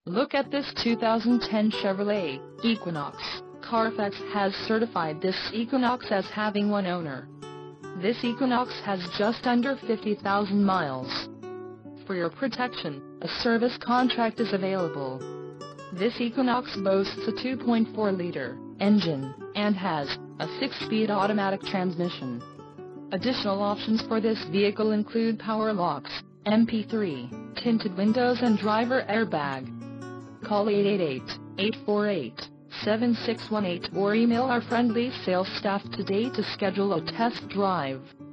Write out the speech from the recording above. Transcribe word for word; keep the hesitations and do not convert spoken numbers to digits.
Look at this two thousand ten Chevrolet Equinox. Carfax has certified this Equinox as having one owner. This Equinox has just under fifty thousand miles. For your protection, a service contract is available. This Equinox boasts a two point four liter engine, and has a six-speed automatic transmission. Additional options for this vehicle include power locks, M P three, tinted windows and driver airbag. Call eight eight eight, eight four eight, seven six one eight or email our friendly sales staff today to schedule a test drive.